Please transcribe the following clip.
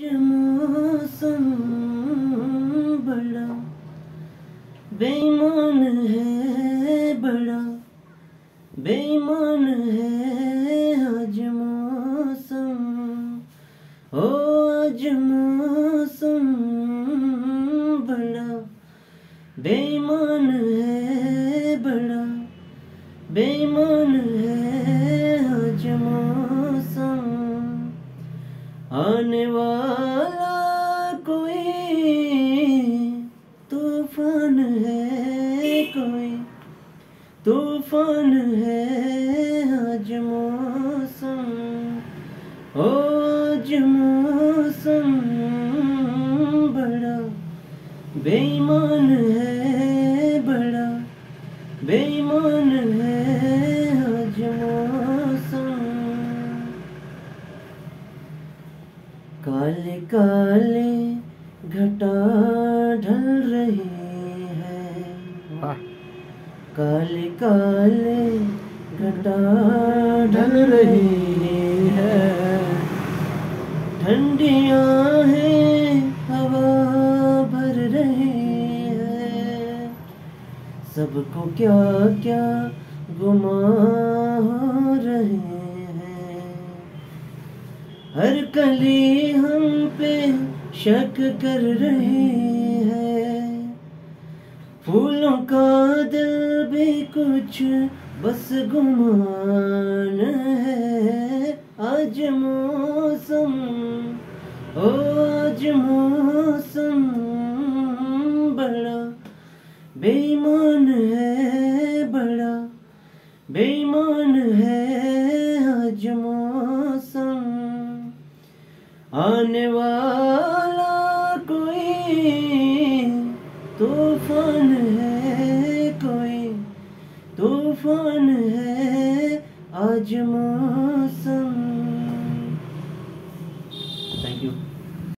मौसम बड़ा बेईमान है, बड़ा बेईमान है आज मौसम। ओ आज मौसम बड़ा बेईमान है, बड़ा बेईमान है आज मौसम। आने वाला कोई तूफान है, कोई तूफान है आज मौसम। आज मौसम बड़ा बेईमान है, बड़ा बेईमान है आज मौसम। काले काले घटा ढल रही है, काले काले घटा ढल रही है। ठंडियां हैं हवा भर रही है, सबको क्या क्या गुमा हो रहे हैं। हर कली हम पे शक कर रही है, फूलों का दिल भी कुछ बस गुमान है। आज मौसम ओ आज मौसम बड़ा बेईमान है, बड़ा बेईमान है आज मौसम। आने वाला कोई तूफान है, कोई तूफान है आज मौसम।